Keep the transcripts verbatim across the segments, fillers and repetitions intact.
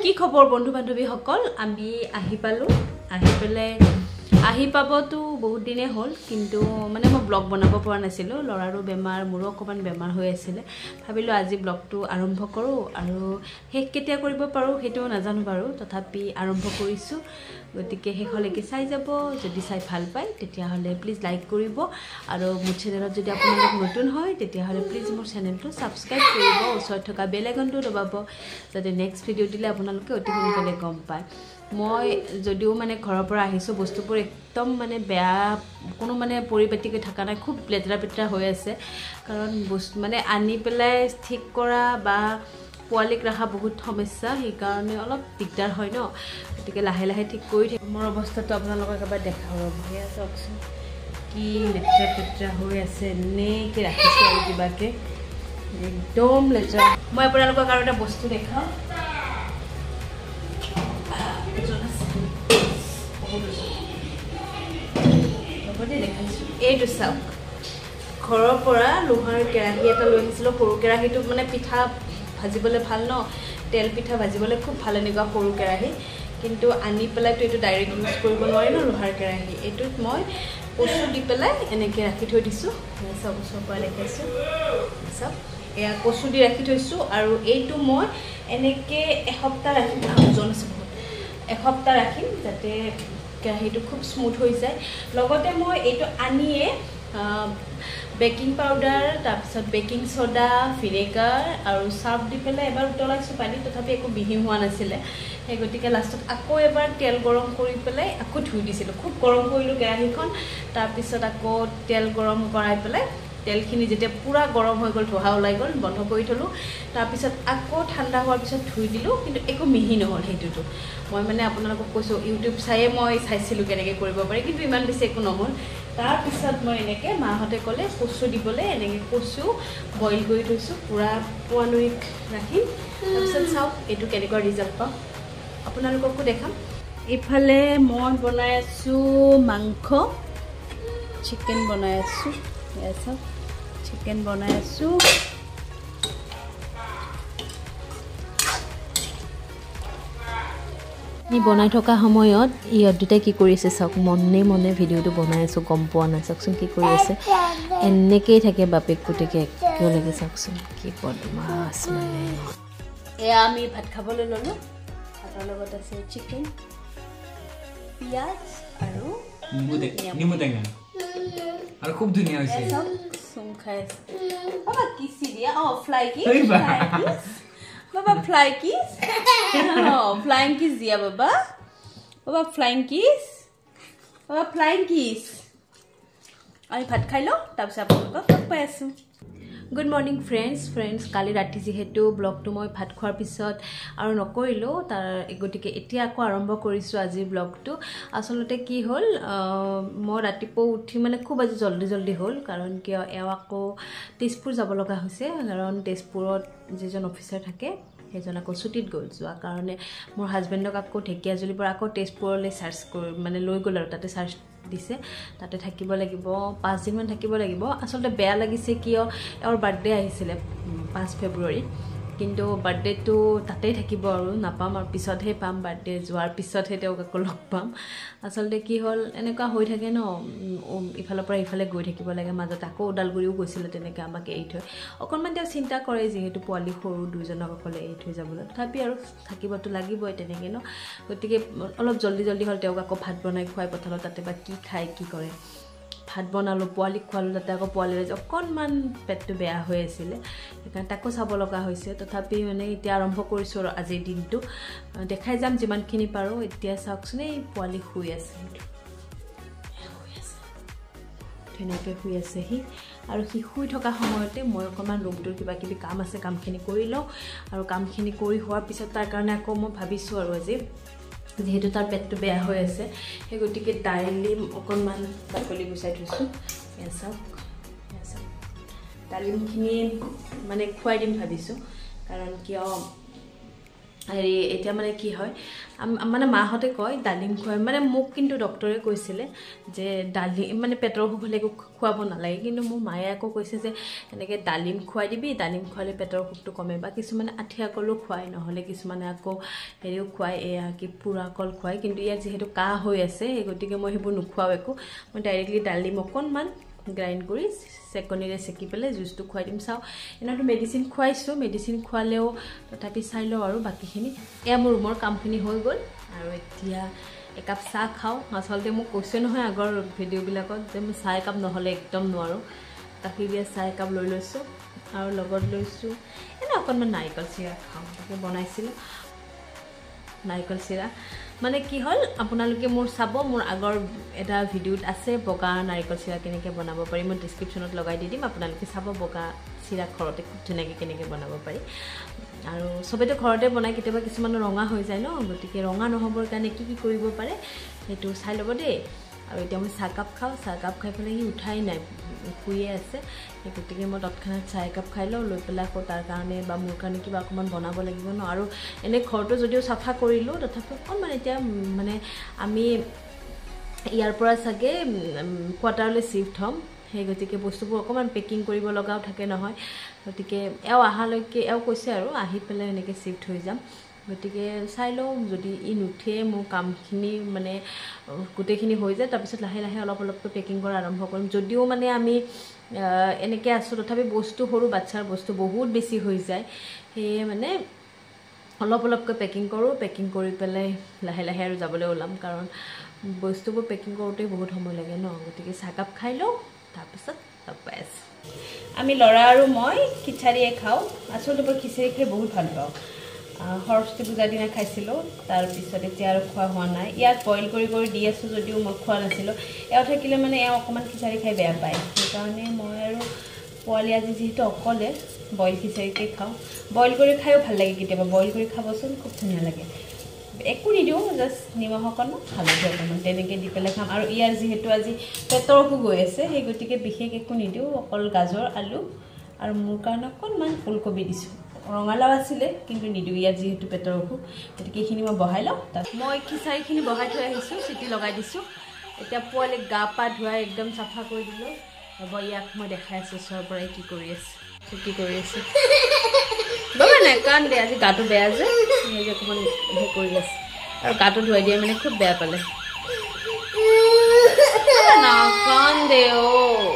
কি খবৰ বন্ধু বান্ধৱী সকল আমি আহি পালো আহি পেলে আহি পাবতো বহুত দিনে হল কিন্তু মানে মই ব্লগ বনাব পৰা নাছিলো লৰাৰো বেমাৰ মোৰো অকমান বেমাৰ হৈ আছিল ভাবিলো আজি ব্লগটো আৰম্ভ কৰো আৰু হেক কেতিয়া কৰিব পাৰো হেটো নাজানো বাৰু তথাপি আৰম্ভ কৰিছো গতিকে হেখলৈকে চাই যাব যদি চাই ভাল পায় তেতিয়া হলে প্লিজ লাইক কৰিব আৰু মোৰ চেনেলত যদি আপোনালোক নতুন হয় তেতিয়া হলে প্লিজ মোৰ চেনেলটো সাবস্ক্ৰাইব কৰিব ওচৰত থকা বেল আইকনটো দবাব যাতে নেক্সট ভিডিও দিলে আপোনালোকে অতি সোনকালে গম পায় মই যদিও মানে ঘৰৰ পৰা আহিছো বস্তুবোৰ একদম মানে বেয়া কোনো মানে পৰিপাটিকৈ থকা নাই খুব লেতেৰা পেতেৰা হৈ আছে কাৰণ বস্তু মানে আনি পেলাই ঠিক কৰা বা পোৱালিক ৰাখা বহুত সমস্যা সেই কাৰণে অলপ দিগদাৰ হয় ন গতিকে লাহে লাহে ঠিক কৰি থাক মোৰ অৱস্থাটো আপোনালোকক এবাৰ দেখাও ভয়া চাওকচোন কি লেতেৰা পেতেৰা হৈ আছে নে কি ৰাখিছে আৰু কিবাকে একদম লেতেৰা মই আপোনালোকক আৰু এটা বস্তু দেখাও এইটো চাওক ঘৰৰ পৰা লোহাৰ কেৰাহী এটা লৈ আহিছিলোঁ সৰু কেৰাহীটো মানে পিঠা ভাজিবলৈ ভাল ন তেল পিঠা ভাজিবলৈ খুব ভাল এনেকুৱা সৰু কেৰাহী কিন্তু আনি পেলাইতো এইটো ডাইৰেক্ট ইউজ কৰিব নোৱাৰি ন লোহাৰ কেৰাহী এইটোত মই কচু দি পেলাই এনেকৈ ৰাখি থৈ দিছোঁ চাওক ওচৰৰ পৰা দেখাইছোঁ চাওক এয়া কচু দি ৰাখি থৈছোঁ আৰু এইটো মই এনেকৈ এসপ্তাহ ৰাখিম ওজন আছে বহুত এসপ্তাহ ৰাখিম যাতে কেৰাহীটো খুব স্মুথ হৈ যায় লগতে মই এইটো আনিয়ে বেকিং পাউডাৰ তাৰপিছত বেকিং সোডা ভিনেগাৰ আৰু চাৰ্ফ দি পেলাই এবাৰ উতলাইছোঁ পানী তথাপি একো বিহি হোৱা নাছিলে সেই গতিকে লাষ্টত আকৌ এবাৰ তেল গৰম কৰি পেলাই আকৌ ধুই দিছিলোঁ খুব গৰম কৰিলোঁ কেৰাহীখন তাৰপিছত আকৌ তেল গৰম কৰাই পেলাই তেলখিনি যেতিয়া পুৰা গৰম হৈ গ'ল ধোহা ওলাই গ'ল বন্ধ কৰি থলোঁ তাৰপিছত আকৌ ঠাণ্ডা হোৱাৰ পিছত ধুই দিলোঁ কিন্তু একো মিহি নহ'ল সেইটোতো মই মানে আপোনালোকক কৈছোঁ ইউটিউব চায়ে মই চাইছিলোঁ কেনেকৈ কৰিব পাৰি কিন্তু ইমান বেছি একো নহ'ল তাৰপিছত মই এনেকৈ মাহঁতে ক'লে কচু দিবলৈ এনেকৈ কচু বইল কৰি থৈছোঁ পূৰা পোৱালৈক ৰাখিম তাৰপিছত চাওক এইটো কেনেকুৱা ৰিজাল্ট পাওঁ আপোনালোককো দেখাম এইফালে মই বনাই আছোঁ মাংস চিকেন বনাই আছোঁ চাওক চিকেন বনাই আছোঁ ই বনাই থকা সময়ত ইহঁত দুটাই কি কৰিছে চাওক মনে মনে ভিডিঅ'টো বনাই আছোঁ গম পোৱা নাই চাওকচোন কি কৰি আছে এনেকেই থাকে বাপেক পুতেকে একেলগে চাওকচোন কি বদমাছ মানে এয়া আমি ভাত খাবলৈ ল'লোঁ ভাতৰ লগত আছে চিকেন পিঁয়াজ আৰু নিমু টেঙা আৰু খুব ধুনীয়া হৈছে চুম খাই আছে বাবা কিছি দিয়া অ ফ্লাই কিছ ফ্লাই কিছ বাবা ফ্লাই কিছ অ ফ্লাইং কিছ দিয়া বাবা বাবা ফ্লাইং কিছ বাবা ফ্লাইং কিছ আমি ভাত খাই লওঁ তাৰপিছত আপোনালোকক লগ পাই আছোঁ গুড মৰ্নিং ফ্ৰেণ্ডছ ফ্ৰেণ্ডছ কালি ৰাতি যিহেতু ব্লগটো মই ভাত খোৱাৰ পিছত আৰু নকৰিলোঁ তাৰ গতিকে এতিয়া আকৌ আৰম্ভ কৰিছোঁ আজিৰ ব্লগটো আচলতে কি হ'ল মই ৰাতিপুৱা উঠি মানে খুব আজি জল্দি জল্দি হ'ল কাৰণ কিয় এওঁ আকৌ তেজপুৰ যাব লগা হৈছে কাৰণ তেজপুৰত যিজন অফিচাৰ থাকে সেইজন আকৌ ছুটিত গ'ল যোৱা কাৰণে মোৰ হাজবেণ্ডক আকৌ ঢেকীয়াজুলিৰ পৰা আকৌ তেজপুৰলৈ চাৰ্চ কৰি মানে লৈ গ'ল আৰু তাতে চাৰ্চ দিছে তাতে থাকিব লাগিব পাঁচদিনমান থাকিব লাগিব আচলতে বেয়া লাগিছে কিয় এওঁৰ বাৰ্থডে আহিছিলে পাঁচ ফেব্ৰুৱাৰীত কিন্তু বাৰ্থডেটো তাতেই থাকিব আৰু নাপাম আৰু পিছতহে পাম বাৰ্থডে যোৱাৰ পিছতহে তেওঁক আকৌ লগ পাম আচলতে কি হ'ল এনেকুৱা হৈ থাকে ন ইফালৰ পৰা ইফালে গৈ থাকিব লাগে মাজত আকৌ ওদালগুৰিও গৈছিলে তেনেকৈ আমাক এৰি থৈ অকণমান তেওঁ চিন্তা কৰে যিহেতু পোৱালি সৰু দুইজনক অকলে এৰি থৈ যাবলৈ তথাপি আৰু থাকিবতো লাগিবই তেনেকৈ ন গতিকে অলপ জল্দি জল্দি হ'ল তেওঁক আকৌ ভাত বনাই খুৱাই পঠালোঁ তাতে বা কি খায় কি কৰে ভাত বনালোঁ পোৱালিক খোৱালোঁ তাতে আকৌ পোৱালিৰ অকণমান পেটটো বেয়া হৈ আছিলে সেইকাৰণে তাকো চাব লগা হৈছে তথাপি মানে এতিয়া আৰম্ভ কৰিছোঁ আৰু আজিৰ দিনটো দেখাই যাম যিমানখিনি পাৰোঁ এতিয়া চাওকচোন এই পোৱালি শুই আছে শুই আছে ধুনীয়াকৈ শুই আছে সি আৰু সি শুই থকা সময়তে মই অকণমান ৰুমটোৰ কিবা কিবি কাম আছে কামখিনি কৰি লওঁ আৰু কামখিনি কৰি হোৱাৰ পিছত তাৰ কাৰণে আকৌ মই ভাবিছোঁ আৰু আজি যেহেতু তাৰ পেটটো বেয়া হৈ আছে সেই গতিকে ডালিম অকণমান বাকলি গুচাই থৈছোঁ এয়া চাওক এয়া চাওক ডালিমখিনি মানে খুৱাই দিম ভাবিছোঁ কাৰণ কিয় হেৰি এতিয়া মানে কি হয় মানে মাহঁতে কয় ডালিম খুৱাই মানে মোক কিন্তু ডক্টৰে কৈছিলে যে ডালিম মানে পেটৰ অসুখ হ'লে একো খুৱাব নালাগে কিন্তু মোৰ মায়ে আকৌ কৈছে যে এনেকৈ ডালিম খুৱাই দিবি ডালিম খুৱালে পেটৰ অসুখটো কমে বা কিছুমানে আঠিয়া কলো খুৱাই নহ'লে কিছুমানে আকৌ হেৰিও খুৱাই এয়া কি পুৰা কল খুৱাই কিন্তু ইয়াত যিহেতু কাহ হৈ আছে সেই গতিকে মই সেইবোৰ নোখোৱাও একো মই ডাইৰেক্টলি ডালিম অকণমান গ্ৰাইণ্ড কৰি চেকনিৰে চেকি পেলাই জুচটো খুৱাই দিম চাওঁ এনেতো মেডিচিন খুৱাইছোঁ মেডিচিন খুৱালেও তথাপি চাই লওঁ আৰু বাকীখিনি এয়া মোৰ ৰুমৰ কামখিনি হৈ গ'ল আৰু এতিয়া একাপ চাহ খাওঁ আচলতে মোক কৈছে নহয় আগৰ ভিডিঅ'বিলাকত যে মই চাহ একাপ নহ'লে একদম নোৱাৰোঁ গাখীৰ দিয়া চাহ একাপ লৈ লৈছোঁ আৰু লগত লৈছোঁ এনে অকণমান নাৰিকল চিৰা খাওঁ তাকে বনাইছিলোঁ নাৰিকল চিৰা মানে কি হ'ল আপোনালোকে মোৰ চাব মোৰ আগৰ এটা ভিডিঅ'ত আছে বগা নাৰিকল চিৰা কেনেকৈ বনাব পাৰি মই ডেছক্ৰিপশ্যনত লগাই দি দিম আপোনালোকে চাব বগা চিৰা ঘৰতে খুব ধুনীয়াকৈ কেনেকৈ বনাব পাৰি আৰু চবেতো ঘৰতে বনাই কেতিয়াবা কিছুমানৰ ৰঙা হৈ যায় ন গতিকে ৰঙা নহ'বৰ কাৰণে কি কি কৰিব পাৰে সেইটো চাই ল'ব দেই আৰু এতিয়া মই চাহকাপ খাওঁ চাহকাপ খাই পেলাই সি উঠাই নাই শুয়ে আছে সেই গতিকে মই তৎক্ষণাত চাহ একাপ খাই লওঁ লৈ পেলাই আকৌ তাৰ কাৰণে বা মোৰ কাৰণে কিবা অকণমান বনাব লাগিব ন আৰু এনেই ঘৰটো যদিও চাফা কৰিলোঁ তথাপিও অকণমান এতিয়া মানে আমি ইয়াৰ পৰা চাগে কোৱাৰ্টাৰলৈ শ্বিফ্ট হ'ম সেই গতিকে বস্তুবোৰ অকণমান পেকিং কৰিব লগাও থাকে নহয় গতিকে এওঁ অহালৈকে এওঁ কৈছে আৰু আহি পেলাই এনেকৈ শ্বিফ্ট হৈ যাম গতিকে চাই লওঁ যদি ই নুঠে মোৰ কামখিনি মানে গোটেইখিনি হৈ যায় তাৰপিছত লাহে লাহে অলপ অলপকৈ পেকিং কৰা আৰম্ভ কৰিম যদিও মানে আমি এনেকৈ আছোঁ তথাপি বস্তু সৰু বাচ্ছাৰ বস্তু বহুত বেছি হৈ যায় সেয়ে মানে অলপ অলপকৈ পেকিং কৰোঁ পেকিং কৰি পেলাই লাহে লাহে আৰু যাবলৈ ওলাম কাৰণ বস্তুবোৰ পেকিং কৰোঁতেই বহুত সময় লাগে ন গতিকে চাহকাপ খাই লওঁ তাৰপিছত লগ পাই আছোঁ আমি ল'ৰা আৰু মই খিচাৰিয়ে খাওঁ আচলতে মই খিচাৰি খাই বহুত ভাল পাওঁ সৰস্বতী পূজাৰ দিনা খাইছিলোঁ তাৰপিছত এতিয়া আৰু খোৱা হোৱা নাই ইয়াত বইল কৰি কৰি দি আছোঁ যদিও মই খোৱা নাছিলোঁ এওঁ থাকিলে মানে এওঁ অকণমান খিচাৰি খাই বেয়া পায় সেইকাৰণে মই আৰু পোৱালি আজি যিহেতু অকলে বইল খিচাৰিকে খাওঁ বইল কৰি খায়ো ভাল লাগে কেতিয়াবা বইল কৰি খাবচোন খুব ধুনীয়া লাগে একো নিদিওঁ জাষ্ট নিমখ অকণমান হালধি অকণমান তেনেকৈ দি পেলাই খাম আৰু ইয়াৰ যিহেতু আজি পেটৰ অসুখ হৈ আছে সেই গতিকে বিশেষ একো নিদিওঁ অকল গাজৰ আলু আৰু মোৰ কাৰণে অকণমান ফুলকবি দিছোঁ ৰঙালাও আছিলে কিন্তু নিদিওঁ ইয়াত যিহেতু পেটৰ অসুখ গতিকে এইখিনি মই বহাই লওঁ তাত মই খিচাৰিখিনি বহাই থৈ আহিছোঁ চিটি লগাই দিছোঁ এতিয়া পোৱালিক গা পা ধুৱাই একদম চাফা কৰি দিলোঁ হ'ব ইয়াক মই দেখাই আছোঁ ওচৰৰ পৰাই কি কৰি আছে কি কৰি আছে বাবা নাই কান দে আজি গাটো বেয়া যে সেই অকণমান সেই কৰি আছে আৰু গাটো ধুৱাই দিয়ে মানে খুব বেয়া পালে না কান দে অ'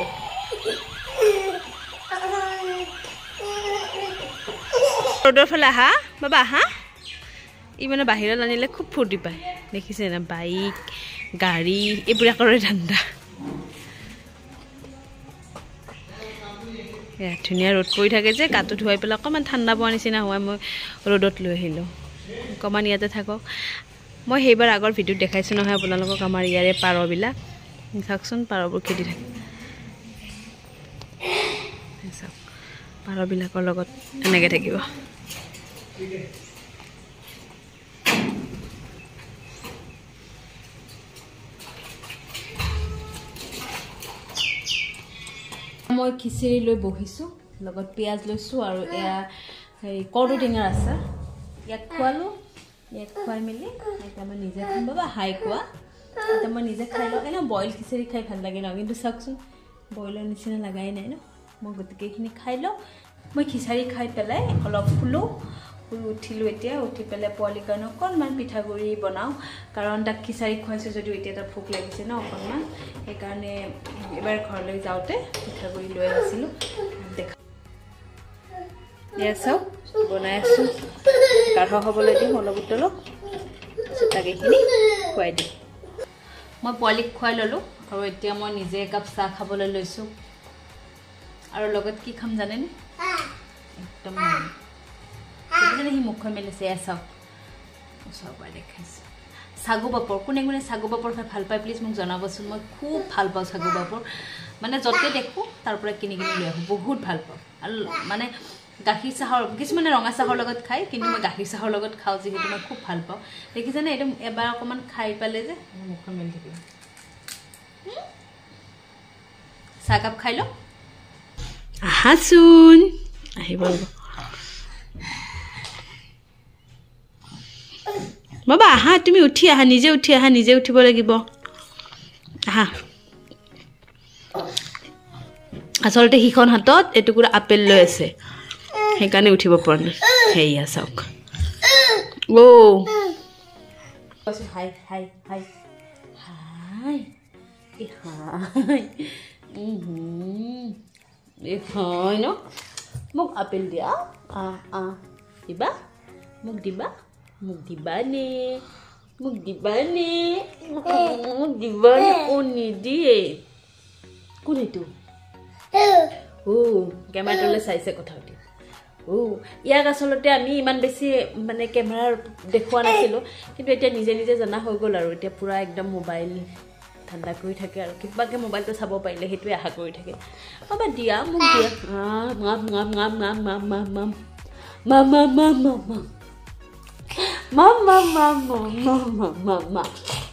ৰ'দৰ ফালে আহা বাবা আহা ই মানে বাহিৰত আনিলে খুব ফূৰ্তি পায় দেখিছে না বাইক গাড়ী এইবিলাকৰে ধান্দা এয়া ধুনীয়া ৰ'দ পৰি থাকে যে গাটো ধুৱাই পেলাই অকণমান ঠাণ্ডা পোৱাৰ নিচিনা হোৱাই মই ৰ'দত লৈ আহিলোঁ অকণমান ইয়াতে থাকক মই সেইবাৰ আগৰ ভিডিঅ'ত দেখাইছোঁ নহয় আপোনালোকক আমাৰ ইয়াৰে পাৰবিলাক চাওকচোন পাৰবোৰ খেদি থাকে চাওক পাৰবিলাকৰ লগত এনেকৈ থাকিব মই খিচিৰি লৈ বহিছোঁ লগত পিঁয়াজ লৈছোঁ আৰু এয়া হেৰি কৰ্দৈ টেঙাৰ আচাৰ ইয়াক খোৱালোঁ ইয়াক খুৱাই মেলি এতিয়া মই নিজে খাম বাবা হাই খোৱা এতিয়া মই নিজে খাই লওঁ এনেও বইল খিচিৰি খাই ভাল লাগে ন কিন্তু চাওকচোন বইলৰ নিচিনা লগাই নাই ন মই গোটেইখিনি খাই লওঁ মই খিচাৰি খাই পেলাই অলপ শুলোঁ শুই উঠিলোঁ এতিয়া উঠি পেলাই পোৱালিৰ কাৰণে অকণমান পিঠাগুড়ি বনাওঁ কাৰণ তাক খিচাৰি খুৱাইছোঁ যদিও এতিয়া তাত ভোক লাগিছে ন অকণমান সেইকাৰণে এবাৰ ঘৰলৈ যাওঁতে পিঠাগুড়ি লৈ আহিছিলোঁ দেখা এয়া চাওক বনাই আছোঁ গাঢ় হ'বলৈ দিম অলপ উতলক তাক এইখিনি খুৱাই দিম মই পোৱালিক খুৱাই ল'লোঁ আৰু এতিয়া মই নিজে একাপ চাহ খাবলৈ লৈছোঁ আৰু লগত কি খাম জানেনে একদম সি মুখখন মেলিছে এয়া চাওক ওচৰৰ পৰা দেখাইছোঁ ছাগু পাপৰ কোনে কোনে ছাগু পাপৰ খাই ভাল পায় প্লিজ মোক জনাবচোন মই খুব ভাল পাওঁ ছাগু পাপৰ মানে য'তে দেখোঁ তাৰ পৰা কিনি কিনি লৈ আহোঁ বহুত ভাল পাওঁ আৰু মানে গাখীৰ চাহৰ কিছুমানে ৰঙা চাহৰ লগত খায় কিন্তু মই গাখীৰ চাহৰ লগত খাওঁ যিহেতু মই খুব ভাল পাওঁ দেখিছেনে এইটো এবাৰ অকণমান খাই পালে যে মুখখন মেলি থাকিব চাহকাপ খাই লওঁ আহাচোন আহিব বাবা আহা তুমি উঠি আহা নিজে উঠি আহা নিজে উঠিব লাগিব আহা আসলতে হিখন হাতত এটুকুৰা আপেল লৈ আছে সেইকাৰণে উঠিব পৰা নাই হেয়া চাওক ও হাই হাই হাই হাই এ হাই উম এ হাই ন মোক আপেল দিয়া আ আ দিবা মোক দিবা মোক দিবা নে মোক দিবা নে মোক দিবা নে ও নিদিয়ে কোন এইটো ও কেমেৰাটোলৈ চাইছে কথা পাতি ও ইয়াক আচলতে আমি ইমান বেছি মানে কেমেৰাৰ দেখুৱা নাছিলোঁ কিন্তু এতিয়া নিজে নিজে জনা হৈ গ'ল আৰু এতিয়া পুৰা একদম মোবাইল ঠাণ্ডা কৰি থাকে আৰু কিবাকে মোবাইলটো চাব পাৰিলে সেইটোৱে আশা কৰি থাকে বাবা দিয়া মোক দিয়া মাম মাম মাম মাম মাম মাম মাম মাম মাম মাম মাম মাম মাম মাম মাম মাম মাম মাম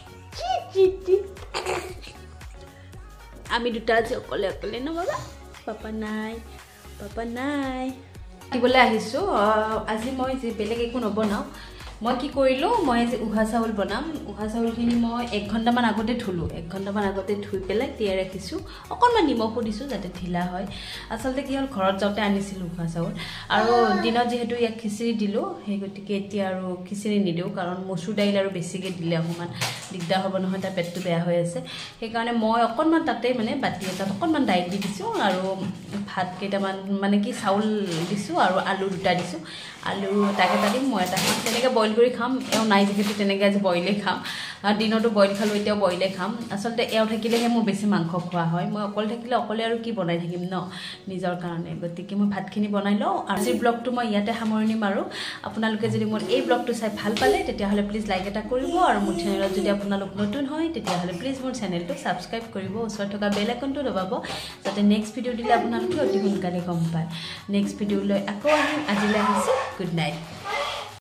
আমি দুটা আজি অকলে অকলে ন বাবা পাপা নাই পাপা নাই দিবলৈ আহিছোঁ আজি মই যে বেলেগ একো নবনাওঁ মই কি কৰিলোঁ মই আজি উহা চাউল বনাম উহা চাউলখিনি মই এক ঘণ্টামান আগতে ধুলোঁ এক ঘণ্টামান আগতে ধুই পেলাই তিয়াই ৰাখিছোঁ অকণমান নিমখো দিছোঁ যাতে ঢিলা হয় আচলতে কি হ'ল ঘৰত যাওঁতে আনিছিলোঁ উহা চাউল আৰু দিনত যিহেতু ইয়াক খিচিৰি দিলোঁ সেই গতিকে এতিয়া আৰু খিচিৰি নিদিওঁ কাৰণ মচুৰ দাইল আৰু বেছিকৈ দিলে অকণমান দিগদাৰ হ'ব নহয় তাৰ পেটটো বেয়া হৈ আছে সেইকাৰণে মই অকণমান তাতে মানে বাতি এটাত অকণমান দাইল দি দিছোঁ আৰু ভাত কেইটামান মানে কি চাউল দিছোঁ আৰু আলু দুটা দিছোঁ আলু তাকে এটা দিম মই এটা খাম তেনেকৈ বইল কৰি খাম এওঁ নাই যিহেতু তেনেকৈ আজি বইলেই খাম দিনতো বইল খালোঁ এতিয়াও বইলে খাম আচলতে এওঁ থাকিলেহে মোৰ বেছি মাংস খোৱা হয় মই অকলে থাকিলে অকলে আৰু কি বনাই থাকিম ন নিজৰ কাৰণে গতিকে মই ভাতখিনি বনাই লওঁ আজিৰ ব্লগটো মই ইয়াতে সামৰণি মাৰোঁ আপোনালোকে যদি মোৰ এই ব্লগটো চাই ভাল পালে তেতিয়াহ'লে প্লিজ লাইক এটা কৰিব আৰু মোৰ চেনেলত যদি আপোনালোক নতুন হয় তেতিয়াহ'লে প্লিজ মোৰ চেনেলটো ছাবস্ক্ৰাইব কৰিব ওচৰত থকা বেল আইকনটো দবাব যাতে নেক্সট ভিডিঅ' দিলে আপোনালোকে অতি সোনকালে গম পায় নেক্সট ভিডিঅ'লৈ আকৌ আহিম আজিলৈ আহিছোঁ গুড নাইট